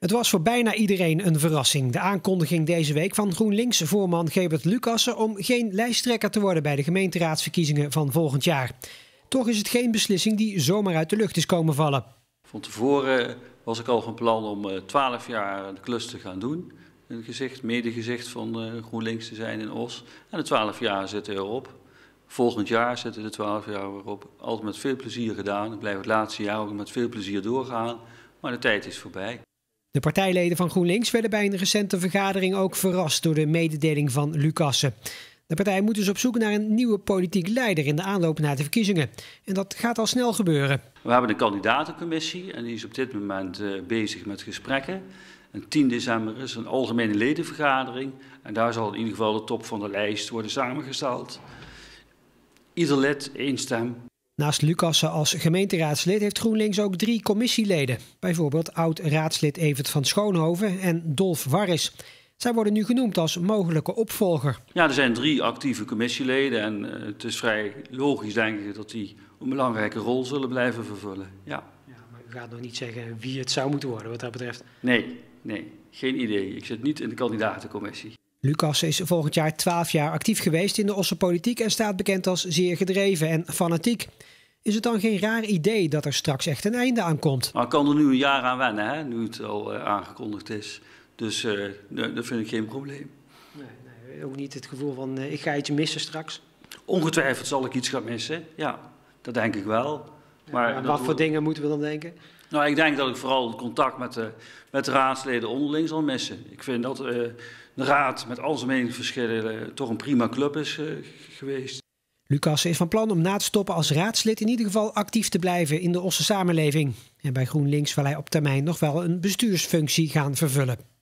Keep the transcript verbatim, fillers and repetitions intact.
Het was voor bijna iedereen een verrassing. De aankondiging deze week van GroenLinks-voorman Gerbert Lucassen om geen lijsttrekker te worden bij de gemeenteraadsverkiezingen van volgend jaar. Toch is het geen beslissing die zomaar uit de lucht is komen vallen. Van tevoren was ik al van plan om twaalf jaar de klus te gaan doen. Een gezicht, medegezicht van GroenLinks te zijn in Os. En de twaalf jaar zitten erop. Volgend jaar zitten de twaalf jaar erop. Altijd met veel plezier gedaan. Ik blijf het laatste jaar ook met veel plezier doorgaan. Maar de tijd is voorbij. De partijleden van GroenLinks werden bij een recente vergadering ook verrast door de mededeling van Lucassen. De partij moet dus op zoek naar een nieuwe politiek leider in de aanloop naar de verkiezingen. En dat gaat al snel gebeuren. We hebben een kandidatencommissie en die is op dit moment uh, bezig met gesprekken. En tien december is een algemene ledenvergadering. En daar zal in ieder geval de top van de lijst worden samengesteld. Ieder lid één stem. Naast Lucassen als gemeenteraadslid heeft GroenLinks ook drie commissieleden. Bijvoorbeeld oud-raadslid Evert van Schoonhoven en Dolf Warris. Zij worden nu genoemd als mogelijke opvolger. Ja, er zijn drie actieve commissieleden en uh, het is vrij logisch, denk ik, dat die een belangrijke rol zullen blijven vervullen. Ja. Ja, maar u gaat nog niet zeggen wie het zou moeten worden wat dat betreft? Nee, nee, geen idee. Ik zit niet in de kandidatencommissie. Lucassen is volgend jaar twaalf jaar actief geweest in de Osse politiek en staat bekend als zeer gedreven en fanatiek. Is het dan geen raar idee dat er straks echt een einde aan komt? Maar ik kan er nu een jaar aan wennen, hè, nu het al uh, aangekondigd is. Dus uh, dat vind ik geen probleem. Nee, nee, ook niet het gevoel van uh, ik ga iets missen straks? Ongetwijfeld zal ik iets gaan missen, ja, dat denk ik wel. Maar ja, wat voor dingen moeten we dan denken? Nou, ik denk dat ik vooral het contact met de, met de raadsleden onderling zal missen. Ik vind dat uh, de raad met al zijn meningsverschillen uh, toch een prima club is uh, geweest. Lucassen is van plan om na het stoppen als raadslid in ieder geval actief te blijven in de Osse samenleving. En bij GroenLinks wil hij op termijn nog wel een bestuursfunctie gaan vervullen.